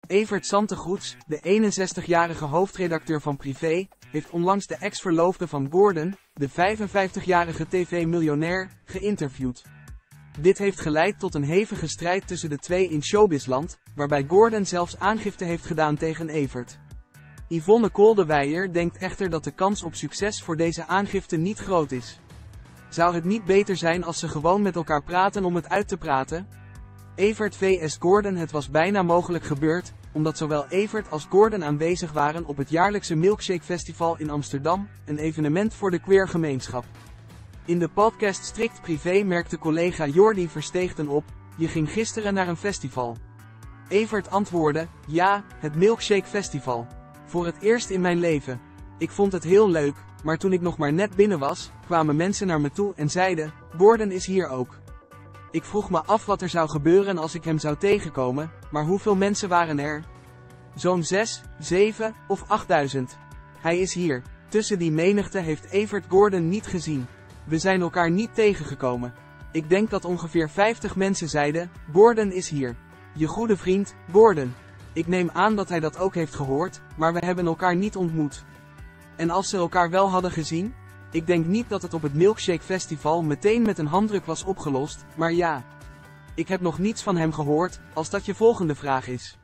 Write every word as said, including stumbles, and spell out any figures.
Evert Santegoets, de eenenzestigjarige hoofdredacteur van Privé, heeft onlangs de ex-verloofde van Gordon, de vijfenvijftigjarige tv-miljonair, geïnterviewd. Dit heeft geleid tot een hevige strijd tussen de twee in showbizland, waarbij Gordon zelfs aangifte heeft gedaan tegen Evert. Yvonne Koldewijer denkt echter dat de kans op succes voor deze aangifte niet groot is. Zou het niet beter zijn als ze gewoon met elkaar praten om het uit te praten? Evert versus Gordon. Het was bijna mogelijk gebeurd, omdat zowel Evert als Gordon aanwezig waren op het jaarlijkse Milkshake Festival in Amsterdam, een evenement voor de queergemeenschap. In de podcast Strikt Privé merkte collega Jordi Versteegden op: je ging gisteren naar een festival. Evert antwoordde: ja, het Milkshake Festival. Voor het eerst in mijn leven. Ik vond het heel leuk, maar toen ik nog maar net binnen was, kwamen mensen naar me toe en zeiden: Gordon is hier ook. Ik vroeg me af wat er zou gebeuren als ik hem zou tegenkomen, maar hoeveel mensen waren er? Zo'n zes, zeven of achtduizend. Hij is hier. Tussen die menigte heeft Evert Gordon niet gezien. We zijn elkaar niet tegengekomen. Ik denk dat ongeveer vijftig mensen zeiden: Gordon is hier. Je goede vriend, Gordon. Ik neem aan dat hij dat ook heeft gehoord, maar we hebben elkaar niet ontmoet. En als ze elkaar wel hadden gezien? Ik denk niet dat het op het Milkshake Festival meteen met een handdruk was opgelost, maar ja. Ik heb nog niets van hem gehoord, als dat je volgende vraag is.